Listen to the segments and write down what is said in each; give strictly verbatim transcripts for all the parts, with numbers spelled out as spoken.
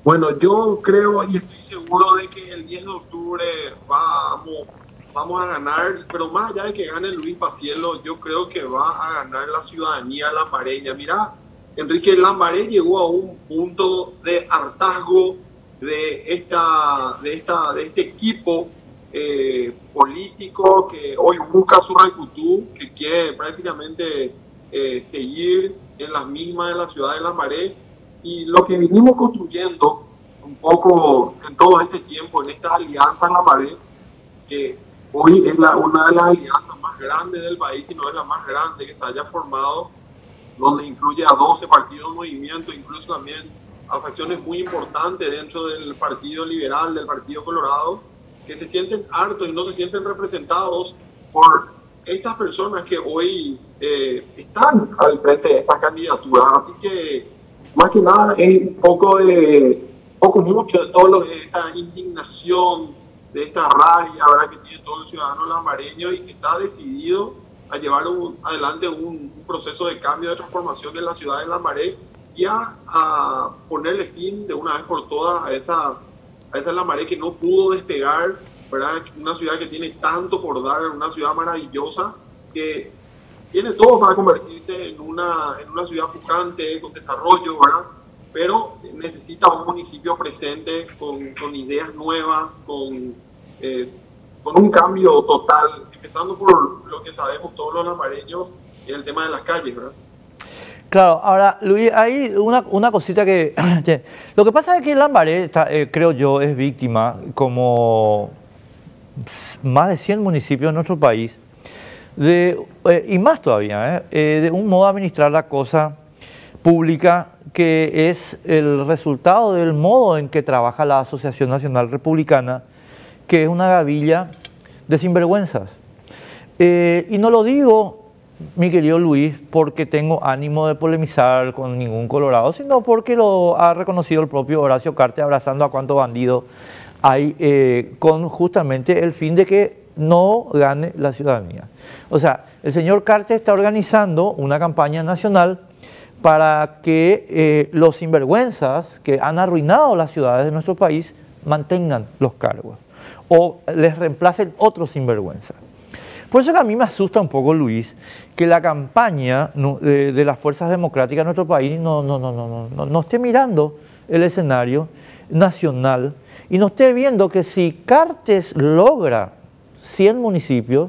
Bueno, yo creo y estoy seguro de que el diez de octubre vamos, vamos a ganar, pero más allá de que gane Luis Pacielo, yo creo que va a ganar la ciudadanía lambareña. Mira, Enrique Lambaré llegó a un punto de hartazgo de, esta, de, esta, de este equipo eh, político que hoy busca su recutú, que quiere prácticamente eh, seguir en las mismas de la ciudad de Lambaré. Y lo que vinimos construyendo un poco en todo este tiempo, en esta alianza en la pared, que hoy es la, una de las alianzas más grandes del país, si no es la más grande que se haya formado, donde incluye a doce partidos de movimiento, incluso también a facciones muy importantes dentro del Partido Liberal, del Partido Colorado, que se sienten hartos y no se sienten representados por estas personas que hoy eh, están al frente de estas candidaturas. Así que más que nada es un poco de, poco mucho de todo lo que esta indignación, de esta rabia, ¿verdad?, que tiene todo el ciudadano lambareño y que está decidido a llevar un, adelante un, un proceso de cambio, de transformación de la ciudad de Lambaré y a, a ponerle fin de una vez por todas a esa, a esa Lambaré que no pudo despegar, ¿verdad?, una ciudad que tiene tanto por dar, una ciudad maravillosa que tiene todo para convertirse en una, en una ciudad pujante, con desarrollo, ¿verdad? Pero necesita un municipio presente, con, con ideas nuevas, con, eh, con un cambio total, empezando por lo que sabemos todos los lambareños, es el tema de las calles, ¿verdad? Claro, ahora, Luis, hay una, una cosita que... Lo que pasa es que Lambaré, está, eh, creo yo, es víctima, como más de cien municipios en nuestro país, de, eh, y más todavía, eh, eh, de un modo de administrar la cosa pública que es el resultado del modo en que trabaja la Asociación Nacional Republicana, que es una gavilla de sinvergüenzas. Eh, y no lo digo, mi querido Luis, porque tengo ánimo de polemizar con ningún colorado, sino porque lo ha reconocido el propio Horacio Cartes abrazando a cuánto bandido hay, eh, con justamente el fin de que no gane la ciudadanía. O sea, el señor Cartes está organizando una campaña nacional para que eh, los sinvergüenzas que han arruinado las ciudades de nuestro país mantengan los cargos o les reemplacen otros sinvergüenzas. Por eso que a mí me asusta un poco, Luis, que la campaña no, de, de las fuerzas democráticas de nuestro país no, no, no, no, no, no, no esté mirando el escenario nacional y no esté viendo que si Cartes logra cien municipios,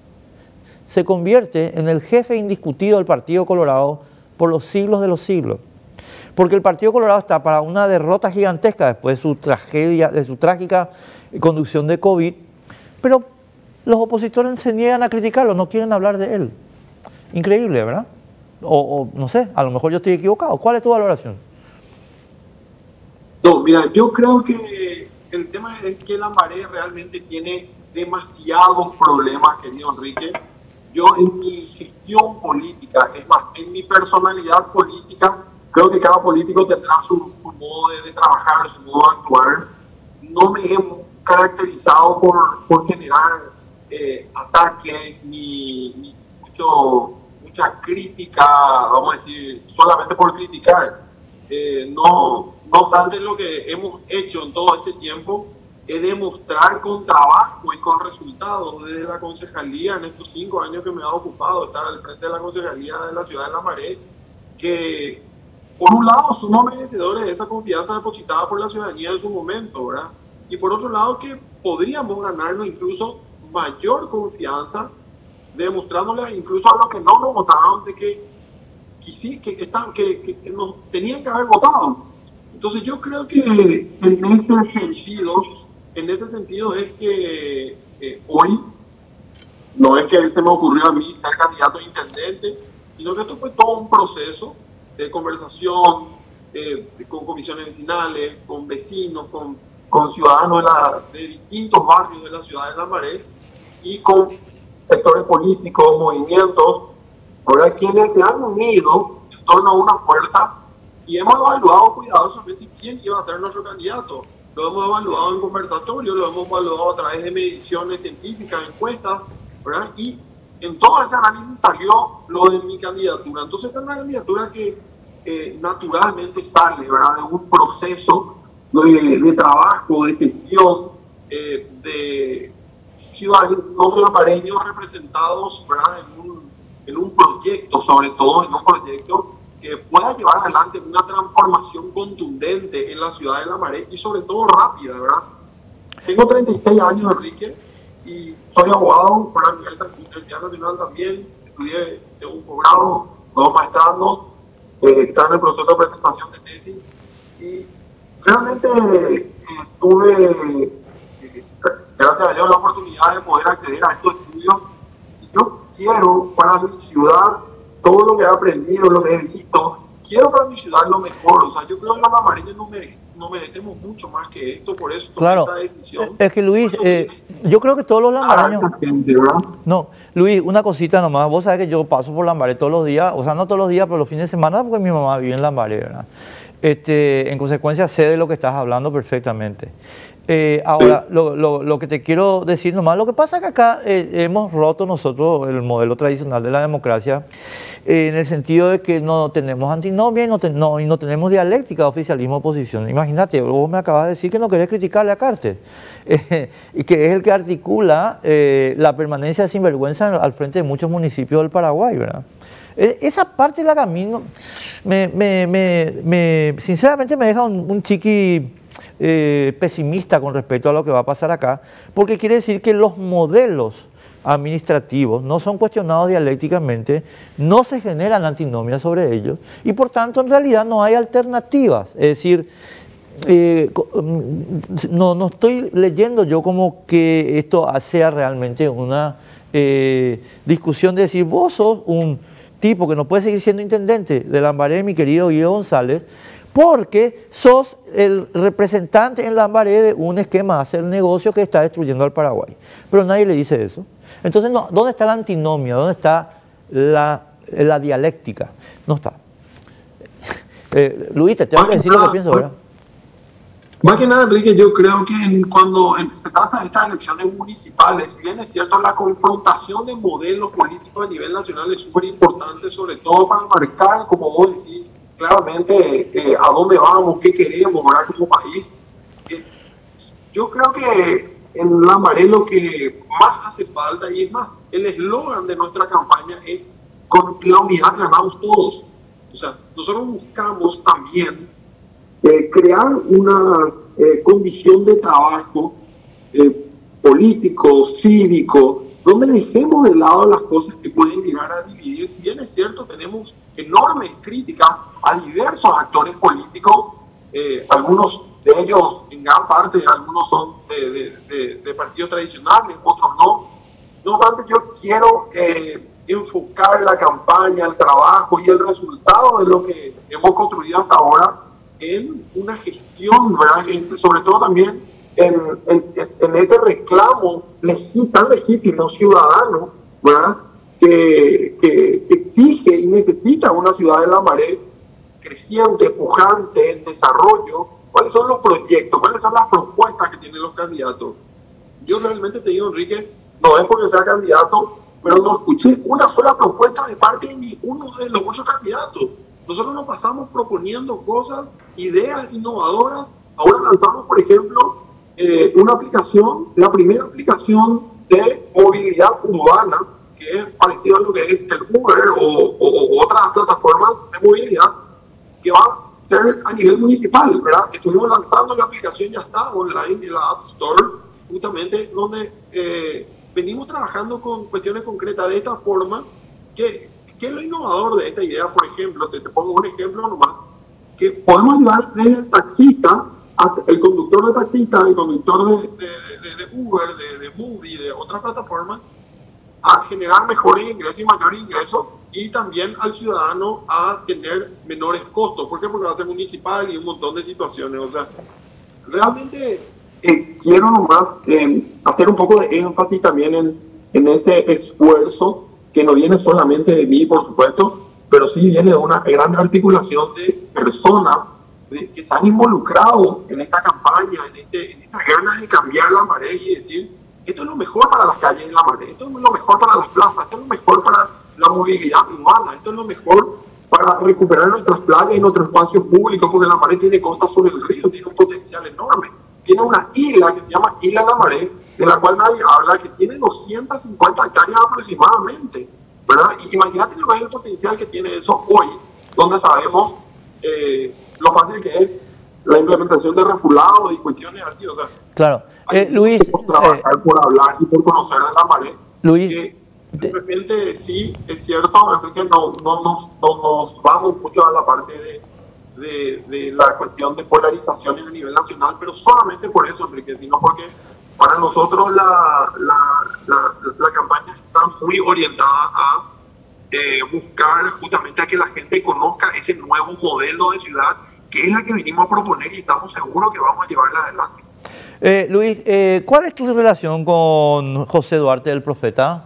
se convierte en el jefe indiscutido del Partido Colorado por los siglos de los siglos. Porque el Partido Colorado está para una derrota gigantesca después de su tragedia, de su trágica conducción de COVID, pero los opositores se niegan a criticarlo, no quieren hablar de él. Increíble, ¿verdad? O, o no sé, a lo mejor yo estoy equivocado. ¿Cuál es tu valoración? No, mira, yo creo que el tema es que Lambaré realmente tiene demasiados problemas, querido Enrique. Yo en mi gestión política, es más, en mi personalidad política, creo que cada político tendrá su, su modo de, de trabajar, su modo de actuar. No me he caracterizado por, por generar eh, ataques ni, ni mucho, mucha crítica, vamos a decir, solamente por criticar. Eh, no, no obstante, lo que hemos hecho en todo este tiempo es demostrar con trabajo y con resultados desde la concejalía en estos cinco años que me ha ocupado estar al frente de la concejalía de la ciudad de Lambaré, que por un lado somos merecedores de esa confianza depositada por la ciudadanía en su momento, ¿verdad? Y por otro lado que podríamos ganarnos incluso mayor confianza, demostrándoles incluso a los que no nos votaron de que, que sí, que, están, que, que, que nos tenían que haber votado. Entonces yo creo que en ese sentido, en ese sentido es que eh, hoy no es que se me ocurrió a mí ser candidato a intendente, sino que esto fue todo un proceso de conversación eh, con comisiones vecinales, con vecinos, con, con ciudadanos de, la, de distintos barrios de la ciudad de Lambaré y con sectores políticos, movimientos, ahora quienes se han unido en torno a una fuerza y hemos evaluado cuidadosamente quién iba a ser nuestro candidato. Lo hemos evaluado en conversatorios, lo hemos evaluado a través de mediciones científicas, encuestas, ¿verdad? Y en todo ese análisis salió lo de mi candidatura. Entonces, esta es una candidatura que eh, naturalmente sale, ¿verdad?, de un proceso de, de trabajo, de gestión, eh, de ciudadanos lambareños representados, ¿verdad?, en un, en un proyecto, sobre todo en un proyecto que pueda llevar adelante una transformación contundente en la ciudad de Lambaré y sobre todo rápida, ¿verdad? Tengo treinta y seis años, Enrique, y soy abogado por la Universidad Nacional también, estudié tengo un posgrado, dos maestrados, eh, está en el proceso de presentación de tesis, y realmente eh, tuve, eh, gracias a Dios, la oportunidad de poder acceder a estos estudios, y yo quiero para mi ciudad todo lo que he aprendido, lo que he visto, quiero para mi ciudad lo mejor. O sea, yo creo que los lambareños no, mere no merecemos mucho más que esto, por eso tomé claro, esta decisión. Es que Luis, eh, yo creo que todos los lambareños... Gente, no, Luis, una cosita nomás, vos sabés que yo paso por Lambaré todos los días, o sea, no todos los días, pero los fines de semana, porque mi mamá vive en Lambaré, ¿verdad? Este, en consecuencia, sé de lo que estás hablando perfectamente. Eh, ahora, sí. lo, lo, lo que te quiero decir nomás, lo que pasa es que acá eh, hemos roto nosotros el modelo tradicional de la democracia eh, en el sentido de que no tenemos antinomia y no, te, no, y no tenemos dialéctica, oficialismo-oposición. Imagínate, vos me acabas de decir que no querés criticarle a Carter, eh, y que es el que articula eh, la permanencia de sinvergüenza al frente de muchos municipios del Paraguay, ¿verdad? Esa parte de la camino, me, me, me, me, sinceramente me deja un, un chiqui eh, pesimista con respecto a lo que va a pasar acá, porque quiere decir que los modelos administrativos no son cuestionados dialécticamente, no se generan antinomias sobre ellos y por tanto en realidad no hay alternativas. Es decir, eh, no, no estoy leyendo yo como que esto sea realmente una eh, discusión de decir vos sos un tipo que no puede seguir siendo intendente de Lambaré, mi querido Guido González, porque sos el representante en Lambaré de un esquema de hacer negocio que está destruyendo al Paraguay. Pero nadie le dice eso. Entonces, no, ¿dónde está la antinomia? ¿Dónde está la, la dialéctica? No está. Eh, Luis, te tengo que decir lo que pienso, ¿verdad? Más que nada, Enrique, yo creo que cuando se trata de estas elecciones municipales, si bien es cierto, la confrontación de modelos políticos a nivel nacional es súper importante, sobre todo para marcar, como vos decís, claramente eh, a dónde vamos, qué queremos, ¿verdad?, como país. Eh, yo creo que en Lambaré lo que más hace falta, y es más, el eslogan de nuestra campaña es: con la unidad ganamos todos. O sea, nosotros buscamos también Eh, crear una eh, condición de trabajo eh, político, cívico, donde dejemos de lado las cosas que pueden llegar a dividir. Si bien es cierto, tenemos enormes críticas a diversos actores políticos, eh, algunos de ellos, en gran parte, algunos son de, de, de, de partidos tradicionales, otros no. No obstante, yo quiero eh, enfocar la campaña, el trabajo y el resultado de lo que hemos construido hasta ahora en una gestión, ¿verdad?, en, sobre todo también en, en, en ese reclamo legí, tan legítimo ciudadano, ¿verdad?, que, que, que exige y necesita una ciudad de Lambaré creciente, pujante, en desarrollo. ¿Cuáles son los proyectos? ¿Cuáles son las propuestas que tienen los candidatos? Yo realmente te digo, Enrique, no es porque sea candidato, pero no escuché una sola propuesta de parte de ninguno de los ocho candidatos. Nosotros nos pasamos proponiendo cosas, ideas innovadoras. Ahora lanzamos, por ejemplo, eh, una aplicación, la primera aplicación de movilidad urbana, que es parecida a lo que es el Uber o, o, o otras plataformas de movilidad, que va a ser a nivel municipal, ¿verdad? Estuvimos lanzando la aplicación, ya está online en la App Store, justamente donde eh, venimos trabajando con cuestiones concretas de esta forma. que ¿Qué es lo innovador de esta idea? Por ejemplo, te, te pongo un ejemplo nomás, que podemos ayudar desde el taxista, hasta el conductor de taxista, el conductor de, de, de, de Uber, de, de Movie, de otras plataformas, a generar mejores ingresos y mayores ingresos, y también al ciudadano a tener menores costos. ¿Por qué? Porque va a ser municipal y un montón de situaciones. O sea, realmente eh, quiero nomás eh, hacer un poco de énfasis también en, en ese esfuerzo que no viene solamente de mí, por supuesto, pero sí viene de una gran articulación de personas de, que se han involucrado en esta campaña, en, este, en estas ganas de cambiar Lambaré y decir: esto es lo mejor para las calles de Lambaré, esto es lo mejor para las plazas, esto es lo mejor para la movilidad humana, esto es lo mejor para recuperar nuestras playas y nuestros espacios públicos, porque Lambaré tiene costa sobre el río, tiene un potencial enorme. Tiene una isla que se llama Isla Lambaré, de la cual nadie habla, que tiene doscientas cincuenta hectáreas aproximadamente, ¿verdad? Y imagínate lo que es el potencial que tiene eso hoy, donde sabemos eh, lo fácil que es la implementación de refulados y cuestiones así, o sea. Claro. Eh, Luis, por trabajar, eh, por hablar y por conocer de Lambaré. Luis, que de repente sí, es cierto, Enrique, no, no, no, no nos vamos mucho a la parte de, de, de la cuestión de polarizaciones a nivel nacional, pero solamente por eso, Enrique, sino porque para nosotros la, la, la, la campaña está muy orientada a eh, buscar justamente a que la gente conozca ese nuevo modelo de ciudad, que es la que vinimos a proponer y estamos seguros que vamos a llevarla adelante. Eh, Luis, eh, ¿cuál es tu relación con José Duarte del Profeta?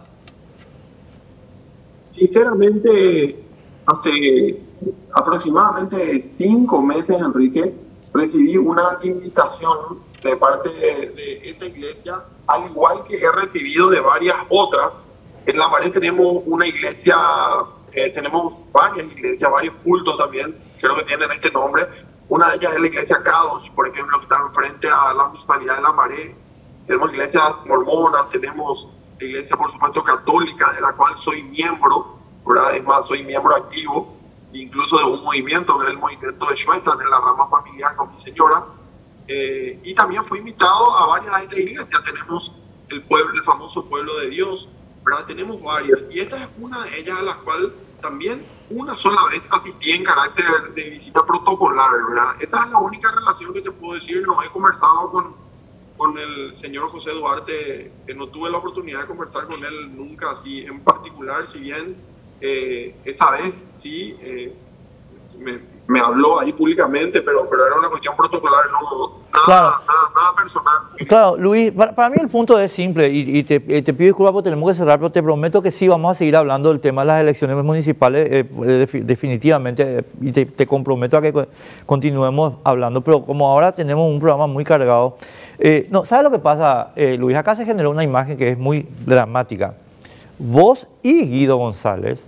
Sinceramente, hace aproximadamente cinco meses, Enrique, recibí una invitación de parte de, de esa iglesia, al igual que he recibido de varias otras. En Lambaré tenemos una iglesia, eh, tenemos varias iglesias, varios cultos también, creo que tienen este nombre. Una de ellas es la iglesia Kadosh, por ejemplo, que está frente a la municipalidad de Lambaré. Tenemos iglesias mormonas, tenemos la iglesia, por supuesto, católica, de la cual soy miembro, ¿verdad? Es más, soy miembro activo, incluso de un movimiento, que es el movimiento de Shuestan, en la rama familiar con mi señora. Eh, y también fui invitado a varias de estas iglesias. Tenemos el pueblo, el famoso pueblo de Dios, ¿verdad? Tenemos varias. Y esta es una de ellas a la cual también una sola vez asistí en carácter de visita protocolar, ¿verdad? Esa es la única relación que te puedo decir. No he conversado con, con el señor José Duarte, que no tuve la oportunidad de conversar con él nunca así en particular, si bien eh, esa vez sí eh, me, me habló ahí públicamente, pero, pero era una cuestión protocolar, no, nada, claro. nada, nada personal. Claro, Luis, para, para mí el punto es simple y, y te, te pido disculpas porque tenemos que cerrar, pero te prometo que sí vamos a seguir hablando del tema de las elecciones municipales eh, de, definitivamente, y te, te comprometo a que continuemos hablando, pero como ahora tenemos un programa muy cargado, eh, no, ¿sabes lo que pasa, eh, Luis? Acá se generó una imagen que es muy dramática. Vos y Guido González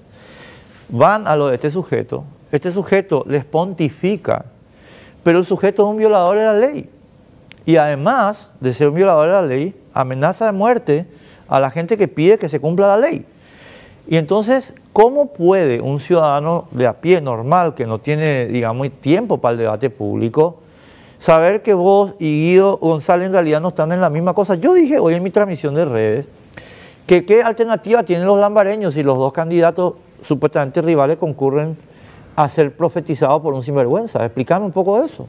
van a lo de este sujeto, este sujeto les pontifica, pero el sujeto es un violador de la ley. Y además de ser un violador de la ley, amenaza de muerte a la gente que pide que se cumpla la ley. Y entonces, ¿cómo puede un ciudadano de a pie normal, que no tiene, digamos, tiempo para el debate público, saber que vos y Guido González en realidad no están en la misma cosa? Yo dije hoy en mi transmisión de redes que qué alternativa tienen los lambareños si los dos candidatos supuestamente rivales concurren a ser profetizados por un sinvergüenza. Explícame un poco de eso.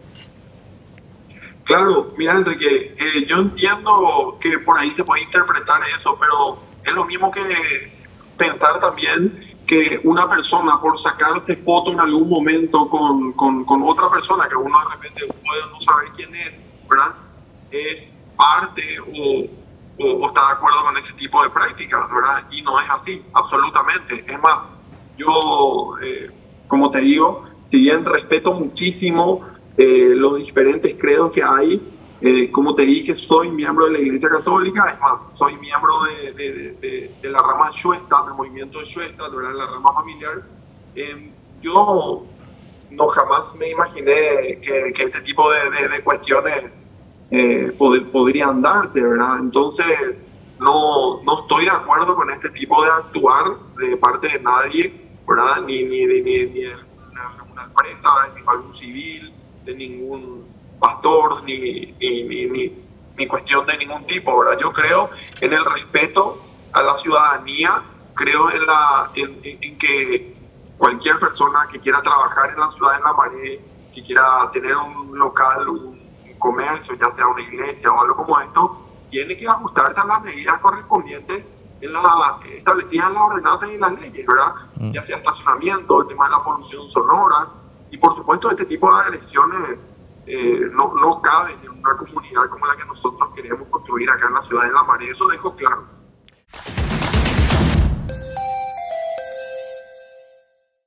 Claro, mira, Enrique, eh, yo entiendo que por ahí se puede interpretar eso, pero es lo mismo que pensar también que una persona por sacarse foto en algún momento con, con, con otra persona, que uno de repente puede no saber quién es, ¿verdad? Es parte o, o, o está de acuerdo con ese tipo de prácticas, ¿verdad? Y no es así, absolutamente. Es más, yo, eh, como te digo, si bien respeto muchísimo Eh, los diferentes credos que hay, eh, como te dije, soy miembro de la Iglesia Católica, es más, soy miembro de, de, de, de la rama Shuestan, del movimiento de Shuestan, de la rama familiar. Eh, yo no jamás me imaginé que, que este tipo de, de, de cuestiones eh, pod podrían darse, ¿verdad? Entonces, no, no estoy de acuerdo con este tipo de actuar de parte de nadie, ¿verdad? Ni, ni, ni, ni, ni de una, una empresa, ni de algún civil, de ningún pastor, ni, ni, ni, ni, ni cuestión de ningún tipo, ¿verdad? Yo creo en el respeto a la ciudadanía, creo en, la, en, en, en que cualquier persona que quiera trabajar en la ciudad de Lambaré, que quiera tener un local, un, un comercio, ya sea una iglesia o algo como esto, tiene que ajustarse a las medidas correspondientes en la, establecidas en las ordenanzas y en las leyes, ¿verdad? Mm. Ya sea estacionamiento, el tema de la polución sonora. Y por supuesto, este tipo de agresiones eh, no, no caben en una comunidad como la que nosotros queremos construir acá en la ciudad de Lambaré. Eso dejo claro.